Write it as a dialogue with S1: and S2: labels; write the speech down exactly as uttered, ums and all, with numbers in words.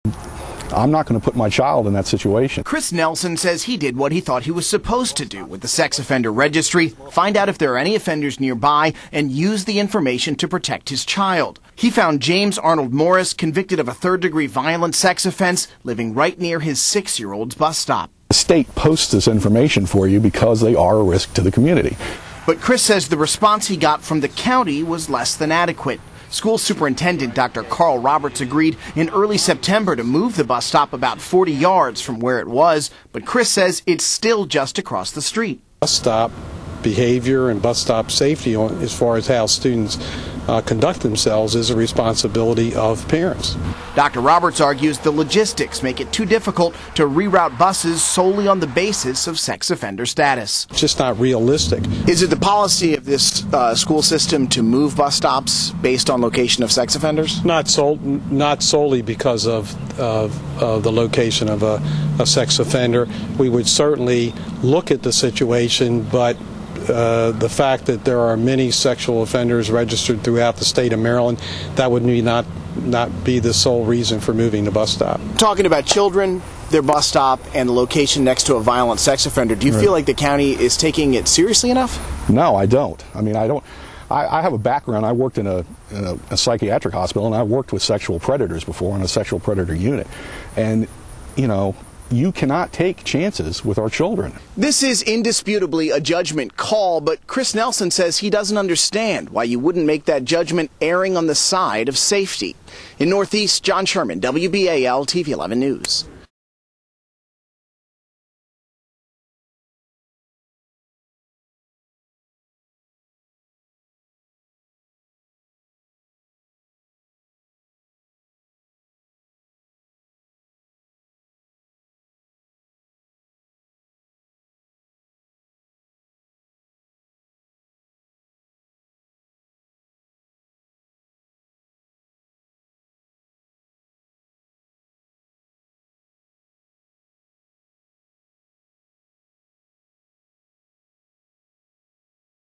S1: I'm not going to put my child in that situation.
S2: Chris Nelson says he did what he thought he was supposed to do with the sex offender registry, find out if there are any offenders nearby, and use the information to protect his child. He found James Arnold Morris convicted of a third-degree violent sex offense, living right near his six-year-old's bus stop.
S1: The state posts this information for you because they are a risk to the community.
S2: But Chris says the response he got from the county was less than adequate. School Superintendent Doctor Carl Roberts agreed in early September to move the bus stop about forty yards from where it was, but Chris says it's still just across the street.
S3: Bus stop behavior and bus stop safety, as far as how students uh, conduct themselves, is a responsibility of parents.
S2: Doctor Roberts argues the logistics make it too difficult to reroute buses solely on the basis of sex offender status.
S3: It's just not realistic.
S4: Is it the policy of this uh, school system to move bus stops based on location of sex offenders?
S3: Not, sol not solely because of, of, of the location of a, a sex offender. We would certainly look at the situation, but Uh, the fact that there are many sexual offenders registered throughout the state of Maryland, that would not not be the sole reason for moving the bus stop.
S4: Talking about children, their bus stop, and the location next to a violent sex offender, do you
S1: Right.
S4: feel like the county is taking it seriously enough?
S1: No, I don't. I mean, I don't. I, I have a background. I worked in a, in a, a psychiatric hospital, and I worked with sexual predators before in a sexual predator unit. And, you know, you cannot take chances with our children.
S4: This is indisputably a judgment call, but Chris Nelson says he doesn't understand why you wouldn't make that judgment erring on the side of safety. In Northeast, John Sherman, W B A L T V eleven News.